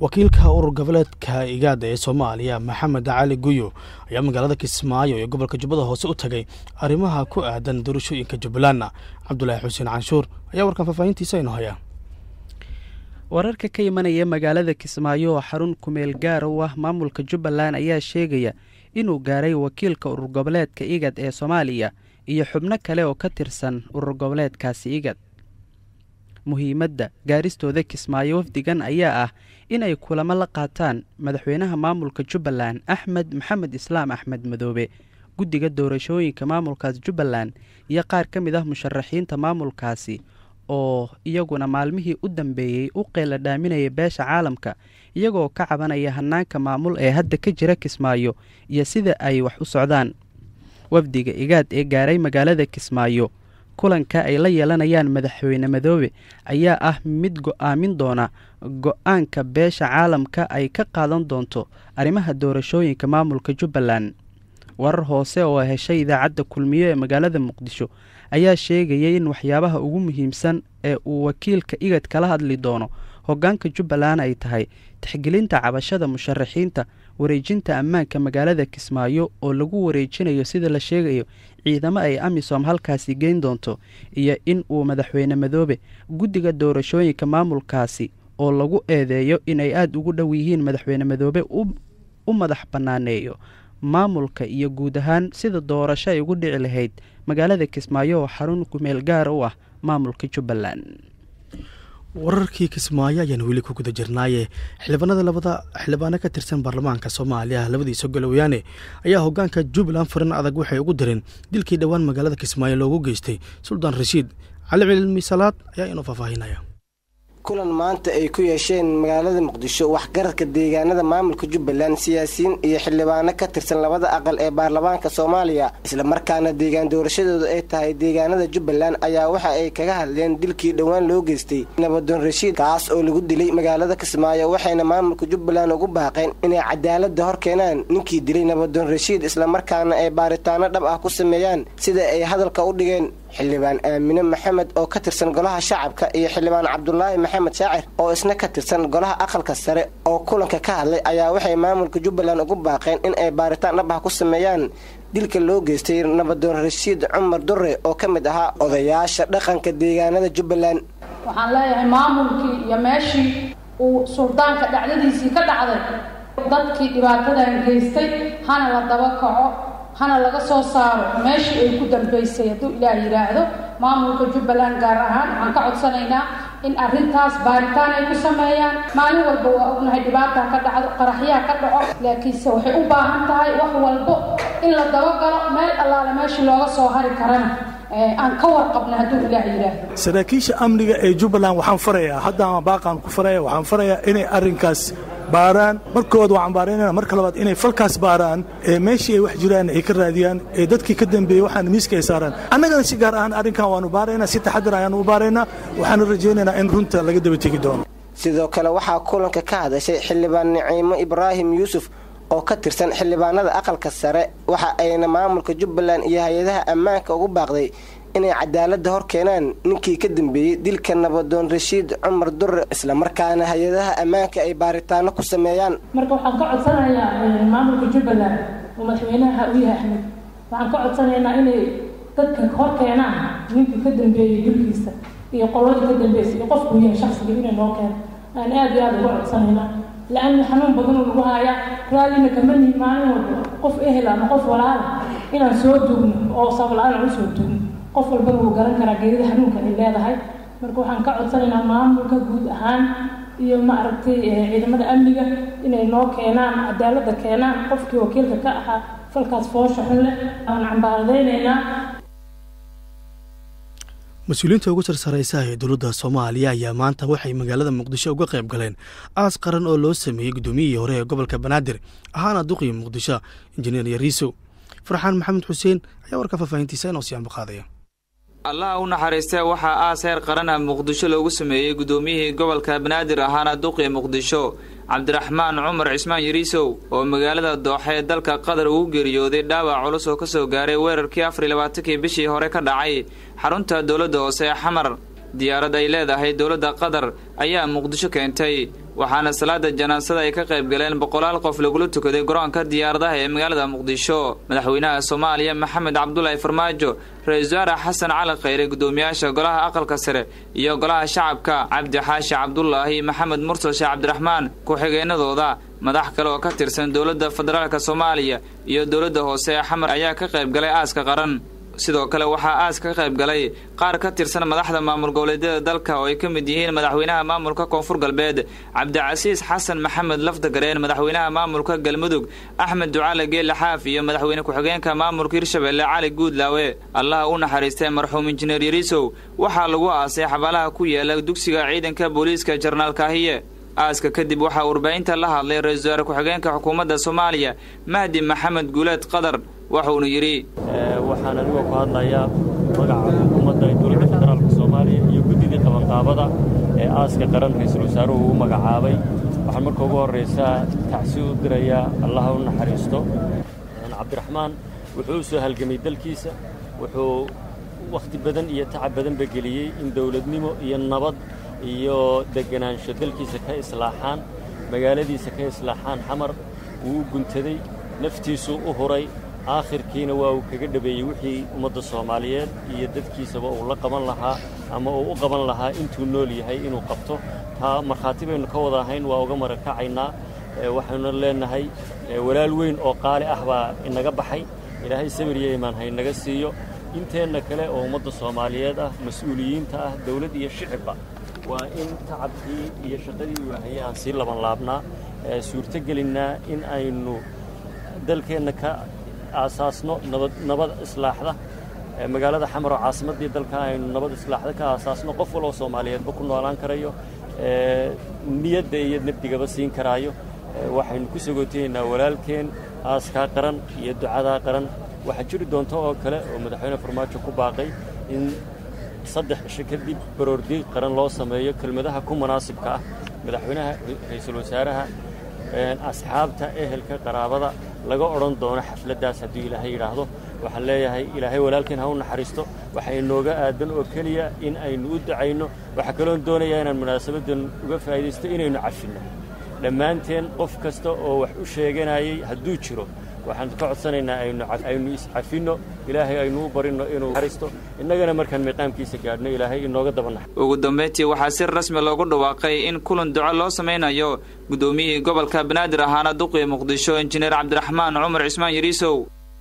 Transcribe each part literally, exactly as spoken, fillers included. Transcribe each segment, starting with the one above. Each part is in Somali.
wakiilka urur goboleedka igaada ee Soomaaliya Maxamed Cali Guyo ayaa magaalada Kismaayo ee gobolka Jubbada Hoose u tagay arrimaha ku aadan doorashooyinka Jubbaland. Cabdullaahi Xuseen Canshuur ayaa warkan faafahintiisa inoo haya. wararka ka imanaya magaalada Kismaayo oo xarun ku meel gaar u ah maamulka Jubbaland ayaa sheegaya inuu gaaray wakiilka urur goboleedka igaad ee Soomaaliya iyo xubno kale oo ka tirsan urur goboleedkaasi igaad. muhiimadda gaaristooda Kismaayo wafdigan ayaa ah inay kulamo la qaataan madaxweynaha maamulka Jubbaland Axmed Maxamed Islaam Axmed Madoobe, guddiga doorashooyinka maamulkaas Jubbaland iyo qaar ka mid ah musharaxiinta maamulkaasi oo iyaguna maalmihii u dambeeyay u qeyla dhaaminaya beesha caalamka iyagoo ka cabanaya hanaanka maamul ee hadda ka jira Kismaayo iyo sida ay wax u socdaan. wafdiga igaad ee gaaray magaalada Kismaayo kulanka ay la yeelanayaan madaxweyne Madoobe ayaa ah mid go'aamin doona go'aanka beesha caalamka ay ka qaadan doonto arrimaha doorashooyinka maamulka Jubbaland. warar hoose oo heshay idaacadda kulmiye ee magaalada Muqdisho ayaa sheegayay in waxyaabaha ugu muhiimsan ee uu wakiilka igaad kala hadli doono hoggaanka Jubbaland ay tahay tixgelinta cabashada musharaxiinta, wareejinta ammaanka magaalada Kismaayo oo lagu wareejinayo sida la sheegayo ciidamo ay Amisom halkaasi geyn doonto, iyo in uu madaxweyne Madoobe guddiga doorashooyinka maamulkaasi oo lagu eedeeyo inay aad ugu dhow yihiin madaxweyne Madoobe u madax banaaneeyo maamulka iyo guud ahaan sida doorasho ay ugu dhici lahayd magaalada Kismaayo oo xarun ku meel gaar u ah maamulka Jubbaland. wararkii Kismaayo ayaan weli ku guda jirnaaye xildhibaanada labada xildhibaano ka tirsan baarlamaanka Soomaaliya labadiisa golayaane ayaa hoggaanka Jubbaland furan adag waxay ugu direen dilkii dhawaan magaalada Kismaayo loogu geystay Sultan Rashiid Cali Cilmi Salaad ayaa inoo faafahinaya. kulan maanta ay ku yeesheen magaalada Muqdisho waxgaradka deegaanada maamulka Jubbaland, siyaasiyiin iyo xildhibaano ka tirsan labada aqal ee baarlamaanka Soomaaliya isla markaana deegaan doorashadooda ay tahay deegaanada Jubbaland ayaa waxa ay kaga hadleen dilkii dhawaan loo geystay Nabadoon Rashiid kaas oo lagu dilay magaalada Kismaayo, waxayna maamulka Jubbaland ugu baaqeen inay cadaaladda hor keenaan ninkii dilay Nabadoon Rashiid isla markaana ay baaritaano dhab ah ku sameeyaan sida ay hadalka u dhigeen. xildhibaan Aamine Maxamed oo ka tirsan golaha shacabka iyo xildhibaan Cabdullaahi Maxamed Shaacir oo isna ka tirsan golaha aqalka sare oo kulanka ka hadlay ayaa waxay maamulka Jubbaland ugu baaqeen in ay baaritaan dhab ah ku sameeyaan dilka loo geystay Nabadoon Rashiid Cumar Durre oo ka mid ahaa odayaasha dhaqanka deegaanada Jubbaland. waxaan leeyahay maamulkii iyo meeshii uu sultaanka dhacdadiisii ka dhacday dadkii dhibaatadan geystay hana la daba kaco, hana laga soo saaro meeshii ay ku dambeysay hadduu ilaah yiraahdo. maamulka Jubbaland gaar ahaan waxaan ka codsanaynaa in arrintaas baaritaan ay ku sameeyaan. maalin walba waa ognahay dhibaata ka dhacdo, qaraxyaha ka dhaco, laakiinse waxay u baahan tahay wax walbo in la dabagalo meel allaale meeshii looga soo hari karana aan ka warqabna hadduu ilaah yiraahdo. saraakiisha amniga ee Jubbaland waxaan farayaa hadda ama baaqan ku farayaa waxaan farayaa inay arrinkaas baaraan markooda waxaan baaraynaa marka labaad inay falkaas baaraan ee meeshii ay wax jiraan ay ka raadiyaan ee dadkii ka dambeeyay waxaan miiska ay saaraan. annagana si gaar ahaan arrinkan waanu baaraynaa, si taxaddar ayaan u baaraynaa, waxaan rajaynaynaa in runta laga daba tegi doono. sidoo kale waxaa kulanka ka hadashay xildhibaan Naciimo Ibraahim Yuusuf oo ka tirsan xildhibaanada aqalka sare, waxa ayna maamulka Jubbaland iyo hay'adaha ammaanka ugu baaqday inay cadaaladda hor keenaan ninkii ka dambeeyay dilka Nabadoon Rashiid Cumar Durre isla markaana hay'adaha ammaanka ay baaritaano ku sameeyaan. marka waxaan ka codsanayaa maamulka Jubbaland oo madaxweynaha u yahay Axmed, waxaan ka codsanaynaa inay dadka hor keenaan ninkii ka dambeeyay dilkiisa iyo qolada ka dambeysay iyo qofku yahay shakhsiga inay noo keenaan. aan aad iyo aad ugu codsanaynaa لأن حنون بدون الوهاية رأينا كمان يمانو قف إهلا نقف ولا إن سودون أو صاب الآن عسودون قف البلو قرن كراجيد حنون كان اللي هذا هاي مركو حنقعد سنة مام وكجود هان يوم عرفتي إذا ماذا أملية إن النوع كينان عدالة كينان قف كي وكيل كأها فالكاس فوش حلا أنا عم بعدين هنا. mas-uuliyiinta ugu sarsaraysa ee dowladda Soomaaliya ayaa maanta waxay magaalada Muqdisho uga qayb galeen aas qaran oo loo sameeyay gudoomiyihii hore ee gobolka Banaadir ahaana duqii Muqdisho injineer Yariiso. Farxaan Maxamed Xuseen ayaa warka faafahintiisa inoo sii ambaqaadaya. allah u naxariistay waxaa aas heer qaran ah Muqdisho loogu sameeyay gudoomiyihii gobolka Banaadir ahaana duqii Muqdisho Cabdiraxmaan Cumar Cismaan Yariiso oo magaalada Dooxa ee dalka Qatar ugu geeriyooday dhaawac culus oo ka soo gaaray weerarkii afar iyo labaatankii bishii hore ka dhacay xarunta dowladda hoose ee Xamar. diyaarad ay leedahay dowladda Qatar ayaa Muqdisho keentay waxaana salaada janaasada ay ka qayb galeen boqolaal qof lagula tukaday garoonka diyaaradaha ee magaalada muqdisho madaxweynaha soomaaliya maxamed cabdulaahi farmaajo ra-iisul wasaare xasan cali khayre guddoomiyaasha golaha aqalka sare iyo golaha shacabka cabdi xaashi cabdulaahi maxamed mursal sheekh cabdiraxmaan ku-xigeenadooda madax kale oo ka tirsan dowladda federaalka soomaaliya iyo dowladda hoose ee xamar ayaa ka qayb galay aaska qaran sidoo kale waxaa aas ka qayb galay qaar ka tirsan madaxda maamul goboleedyada dalka oo ay ka mid yihiin madaxweynaha maamulka koonfur galbeed cabdicasiis xasan maxamed lafdagareen madaxweynaha maamulka galmudug axmed ducaale geelle xaaf iyo madaxweyne ku-xigeenka maamulka hirshabelle cali guudlaawe allaha u naxariistay marxuum injineer yariisow waxaa lagu aasay xabaalaha ku yaala dugsiga ciidanka booliiska jarnaal kaahiye aaska kadib waxaa warbaahinta la hadlay ra-iisul wasaare ku-xigeenka xukuumadda soomaaliya mahdi maxamed guuleed qadar wuxuuna yidhi waxaan anigoo ku hadlayaa magaca xukuumadda ee dowladda federaalka soomaaliya iyo guddidii qabanqaabada ee aaska qaran ra-iisul wasaaruhu uu magacaabay waxaan marka ugu horraysaa tacsi u dirayaa allaha u naxariisto cabdiraxmaan wuxuu u soo halgamay dalkiisa wuxuu wakhti badan iyo tacab badanba geliyey in dowladnimo iyo nabad iyo deganaansho dalkiisa ka islaaxaan magaaladiisa ka islaaxaan xamar wuu u guntaday naftiisuu u huray aakhirkiina waa uu kaga dhabeeyey wixii ummadda soomaaliyeed iyo dadkiisaba uu la qaban lahaa ama uu u qaban lahaa intuu nool yahay inuu qabto taa markhaati baynu ka wada ahayn waa uga marakacaynaa waxaynu leenahay walaal weyn oo qaali ah baa inaga baxay ilaahay sabir iyo iimaan ha inaga siiyo inteenna kale oo ummadda soomaaliyeed ah mas-uuliyiinta ah dawlad iyo shicibba waa in tacabkii iyo shaqadii uu hayay aan sii laban laabnaa suurto gelinnaa in aynu dalkeenna ka aasaasno nabad nabad islaaxda magaalada xamar oo caasimaddii dalka aynu nabad islaaxda ka aasaasno qof waloo soomaaliyeedba ku noolaan karayo niyadda iyo nabdigaba siin karaayo waxaynu ku sagootaynaa walaalkeen aaskaa qaran iyo ducadaa qaran waxaa jiri doonta oo kale oo madaxweyne farmaajo ku baaqay in saddex cisho kadib baroordiiq qaran loo sameeyo kelmadaha ku munaasibka ah madaxweynaha ra-iisul wasaaraha asxaabta ehelka qaraabada laga odhan doono xafladdaas hadduu ilaahay yidhaahdo waxaan leeyahay ilaahay walaalkeen ha u naxariisto waxaa inooga aadan oo keliya in aynu u ducayno waxaa kaloon doonayaa inaan munaasabaddan uga faa'iidaysto inaynu cafinno dhammaanteen qof kasta oo wax u sheeganayay hadduu jiro waxaan ka codsanaynaa aynu iscafinno ilaahay aynu u barinno inuu naxariisto innagana markaan miiqaamkiisa gaadhno ilaahay inooga dabanax ugu dambayntii waxaa si rasmi loogu dhawaaqay in kulan duco loo samaynayo guddoomiyihii gobolka banaadir ahaana duqii muqdisho injineer cabdiraxmaan cumar cismaan yariisow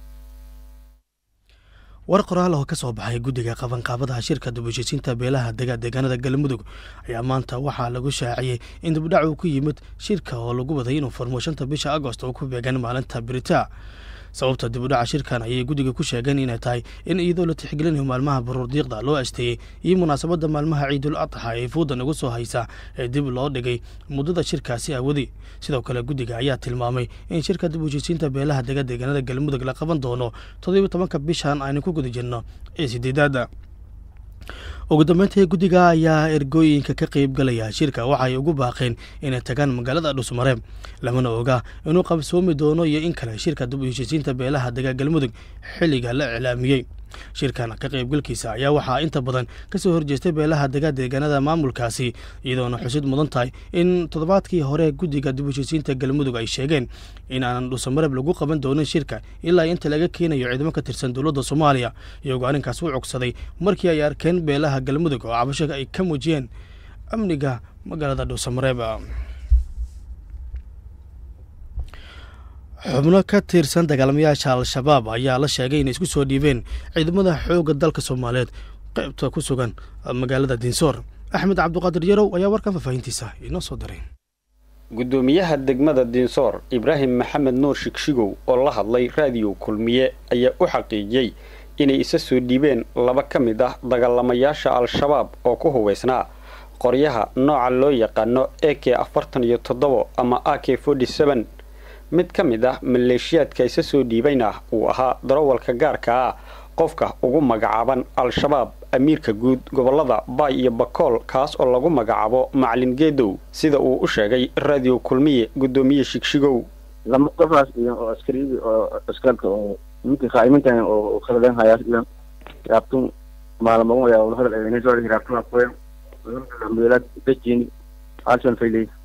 war qoraal oo ka soo baxay guddiga qabanqaabadaha shirka dib-u-heshiisiinta beelaha dega deegaanada galmudug ayaa maanta waxaa lagu shaaciyey in dibdhac uu ku yimid shirka oo lagu waday inuu furmo shanta bisha agost oo ku beegan maalinta biritaa sababta dibudhaca shirkan ayay guddiga ku sheegeen inay tahay in iyadoo la tixgelinayo maalmaha baruurdiiqda loo asteeyey iyo munaasabadda maalmaha ciidul adxa ee fuudan ugu soo haysa ee dib loo dhigay muddada shirkaasi awadi sidoo kale guddiga ayaa tilmaamay in shirka dib-u-heshiisiinta beelaha dega deegaanada galmudug la qaban doono toddobiyo tobanka bishan aynu ku guda jirno ee sideedaada ugu dambeyntii guddiga ayaa ergooyinka ka qayb galaya shirka waxay ugu baaqeen inay tagaan magaalada dhusmareeb lamana oga inuu qabsoomi doono iyo in kale shirka dib-u-heshiisiinta beelaha dega galmudug xilliga la iclaamiyey shirkan ka qaybgalkiisa ayaa waxaa inta badan kasoo horjeestay beelaha dega deegaanada maamulkaasi iyadoona xusid mudan tahay in toddobaadkii hore guddiga dib-u-heshiisiinta galmudug ay sheegeen in aanan dhusmareeb lagu qaban doonin shirka ilaa inta laga keenayo ciidamo ka tirsan dowladda soomaaliya iyagoo arrinkaas u cogsaday markii ay arkeen beelaha galmudug oo cabasho ay ka muujiyeen amniga magaalada dhusmareeb xubno ka tirsan dagaalamayaasha al-shabaab ayaa la sheegay inay isku soo dhiibeen ciidamada xoogga dalka soomaaliyeed qaybta ku sugan magaalada dinsoor axmed cabdiqaadir yarow ayaa warkan faahfaahintiisa inoo soo diray guddoomiyaha degmada dinsoor ibraahim maxamed nuur shigshigow oo la hadlay raadiyo kulmiye ayaa u xaqiijiyey inay isa soo dhiibeen laba ka mid ah dagaalamayaasha al-shabaab oo ku hubaysnaa qoryaha nooca loo yaqaano a k afartan iyo toddobo ama a k forty seven mid ka mid ah maleeshiyaadka isa soo dhiibayna uu ahaa darawalka gaarka ah qofka ugu magacaaban al-shabaab amiirka guud gobolada baay iyo bakool kaas oo lagu magacaabo macalin geedow sida uu u sheegay raadiyo kulmiye guddoomiye shigshigow lama qofaas iyo oo askari oo askarka oo ninka qaa'imantan oo khaladan hayaan yaabtun maalmo ayaa uu hadal ay soo raabtun aqoon alhamdulillah tajin alsan faylay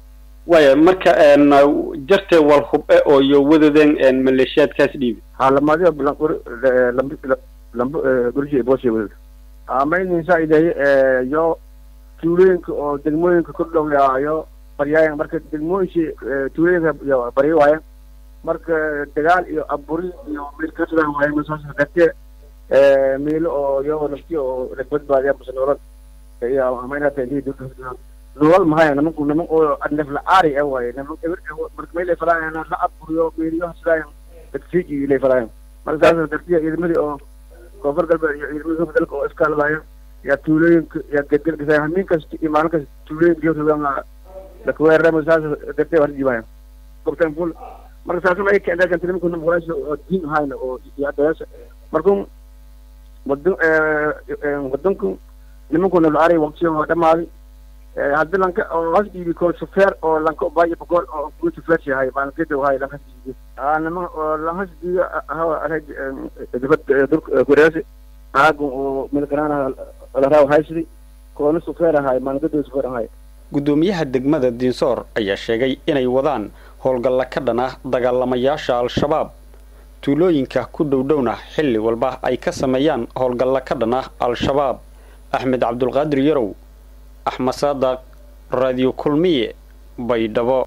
waya marka jartee wal hub oo iyo wadadeen maleeshiyaadkaas dhiibi haalamadiyo lambo gurji booshe wadad amaynin saa'iday yo tuulooyinka oo degmooyinka ku dhowaayo baryaayeen marka degmooyinka tuulooyinka iyo baryo waayeen marka dagaal iyo aburi iyo meel ka soo waayeen soo sadaqte ee meel oo yo nafti oo rabad baadiya busnoolad iyo amayna taydii dadka nool mahay nimanku niman oo adnaf la aari ah waay niman marka meel ay falaayeen la aburiyo meeliyo haslaayeen dadkii ilay falaayeen marka taas dadkii idmadi oo koonfur galbeed iyo ciidamada dalka oo iska lahaayeen ya tuulooyinka ya gedgelka hamin kasta imaan kasta tuulooyinka iyo rabaan la kuweeray masaas dadkii war jibaayeen qoftan ful marka taas ma ay keenay kan nimanku niman walaasha oo diin hayna oo ya daas marka wadan ee wadanku nimanku la aari waqti oo dhamaaday hadda lanka oo hasbi ko chauffeur oo lanka baayo boqol oo ku chauffeur yahay baan keedo hay lanka hasbi aan ma la hasbi hawa arag dibad durk kureesi aagu oo meel garana la raaw haysi koona chauffeur hay maan keedo chauffeur hay gudoomiyaha degmada Dinsoor ayaa sheegay inay wadaan howlgal ka dhan ah dagaalamayaasha al-shabaab tuulooyinka ku dhowdhowna xilli walba ay ka sameeyaan howlgal ka dhan ah al-shabaab Axmed Abdul Qaadir Yarow أحمد صادق راديو كلمية بيدبو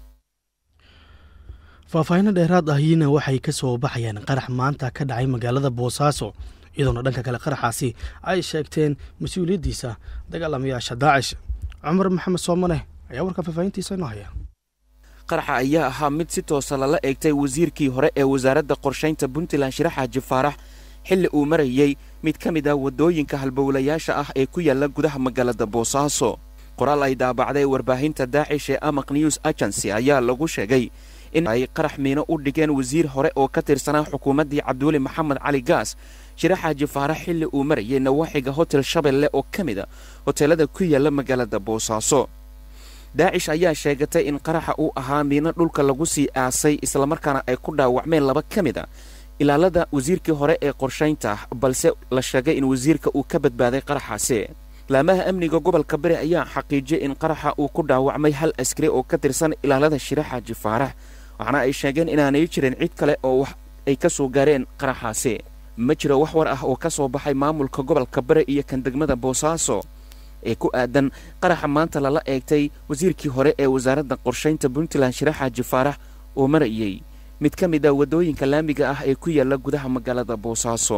faahfaahin dheeraad ahina waxay ka soo baxayaan qarax maanta ka dhacay magaalada Boosaaso iyadoo dhanka kale qaraxaasi ay sheegteen mas'uuliyadiisa dagaalamayaasha Daacish Umar Maxamed Soomane ayaa warka faahfaahintiisa noo haya qaraxa ayaa ahaa mid si toos ah la eegtay wasiirkii hore ee wasaaradda qorshaynta Puntland Shirax Xaaji Faarax xilli uu marayay mid ka mid ah wadooyinka halbowlayaasha ah ee ku yaala gudaha magaalada Boosaaso qoraal ay daabacday warbaahinta Daacish ee Amaq News Agency ayaa lagu sheegay in ay qarax miino u dhigeen wasiir hore oo ka tirsanaa xukuumaddii Cabdulle Maxamed Cali Gaas Shirax Xaaji Faarax xilli uu marayay nawaaxiga Hotel Shabeelle oo ka mid ah hoteelada ku yaala magaalada Boosaaso Daacish ayaa sheegatay in qaraxa uu ahaa miino dhulka lagu sii aasay isla markaana ay ku dhaawacmeen laba ka mid ah ilaalada wasiirkii hore ee qorshaynta balse la sheegay in wasiirka uu ka badbaaday qaraxaasi laamaha amniga gobolka Bari ayaa xaqiijiyay in qaraxa uu ku dhaawacmay hal askari oo ka tirsan ilaalada Shirax Xaaji Faarax waxaana ay sheegeen inaanay jirin cid kale oo wax ay ka soo gaareen qaraxaasi ma jiro wax war ah oo ka soo baxay maamulka gobolka Bari iyo kan degmada Boosaaso ee ku aadan qaraxa maanta lala eegtay wasiirkii hore ee wasaaradda qorshaynta Puntland Shirax Xaaji Faarax oo marayay mid ka mid ah wadooyinka laamiga ah ee ku yaala gudaha magaalada Boosaaso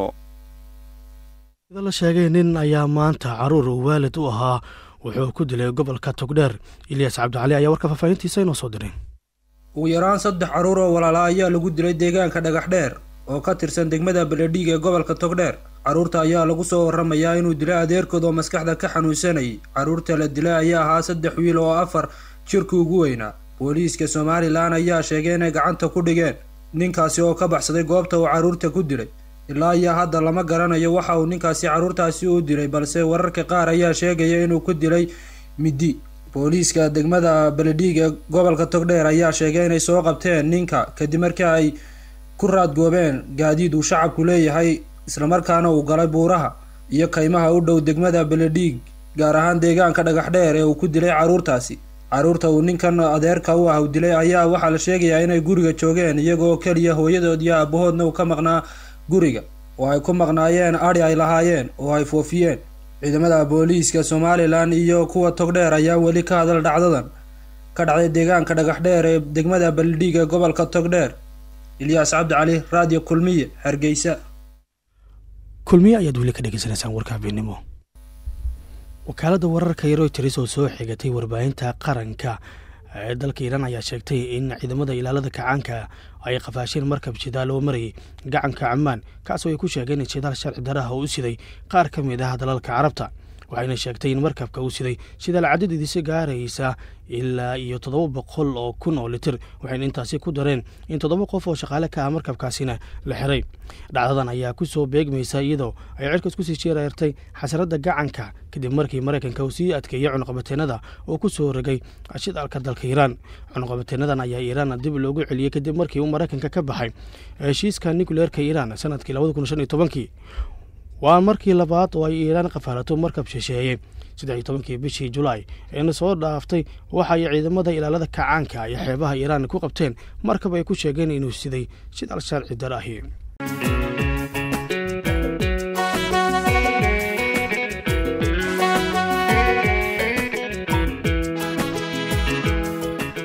sida la sheegay nin ayaa maanta caruur oo waalid u ahaa wuxuu ku dilay gobolka Togdheer Ilyas Cabdicali ayaa warka faahfaahintiisa inoo soo diray ugu yaraan saddex caruur oo walaala ayaa lagu dilay deegaanka Dhagaxdheer oo ka tirsan degmada Beledhiig ee gobolka Togdheer caruurta ayaa lagu soo waramayaa inuu dilay adeerkood oo maskaxda ka xanuunsanay caruurta la dilay ayaa ahaa saddex wiil oo afar jirka ugu weynaa booliiska Soomaaliland ayaa sheegay inay gacanta ku dhigeen ninkaasi oo ka baxsaday goobta uu caruurta ku dilay ilaa iyo hadda lama garanayo waxa uu ninkaasi caruurtaasi u dilay balse wararka qaar ayaa sheegaya inuu ku dilay midi booliiska degmada Beledhiig ee gobolka Togdheer ayaa sheegay inay soo qabteen ninka kadib markii ay ku raadgoobeen gaadiid uu shacabku leeyahay isla markaana uu galay buuraha iyo kaymaha u dhow degmada Beledhiig gaar ahaan deegaanka Dhagaxdheer ee uu ku dilay caruurtaasi caruurta uu ninkan adeerka u ah u dilay ayaa waxa la sheegayaa inay guriga joogeen iyagoo kaliya hooyadood iyo aabahoodna uu ka maqnaa guriga oo ay ku maqnaayeen ari ay lahaayeen oo ay foofiyeen ciidamada booliiska Soomaaliland iyo kuwa Togdheer ayaa wali ka hadal dhacdadan ka dhacday deegaanka Dhagaxdheer ee degmada Beledhiig ee gobolka Togdheer Ilyas Cabdicali Radio Kulmiye Hargeysa kulmiye ayaad weli ka dhageysanaysaan warka habeenimo wakaalada wararka ee Reuters oo soo xigatay warbaahinta qaranka ee dalka Iran ayaa sheegtay in ciidamada ilaalada kacaanka ay qafaasheen markab shidaal oo maray gacanka Ammaan kaas oo ay ku sheegeen in shidaal sharci darah oo u siday qaar ka mid ah dalalka Carabta waxayna sheegtay in markabka uu siday shidaal cadadiisa gaaraysa ilaa iyo toddoba boqol oo kun oo litir waxayna intaasi ku dareen in toddoba qof oo shaqaale ka ah markabkaasina la xiray dhacdadan ayaa ku soo beegmaysa iyadoo ay cirkas ku sii jeerartay xasarada gacanka kadib markii Mareykanka uu sii adkeeyay cunaqabateenada oo ku soo ragay shidaalka dalka Iran cunaqabateenadan ayaa Iran dib loogu celiyay kadib markii uu Mareykanka ka baxay heshiiska nuclear-ka Iran sanadkii laba kun iyo shan iyo toban waa markii labaad oo ay iiraan qafaalato markab shisheeye saddex iyo tobankii bishii julaay eena soo dhaaftay waxa ay ciidamada ilaalada kacaanka iyo xeebaha iiraan ku qabteen markab ay ku sheegeen inuu siday shidaal sharci dar ahi.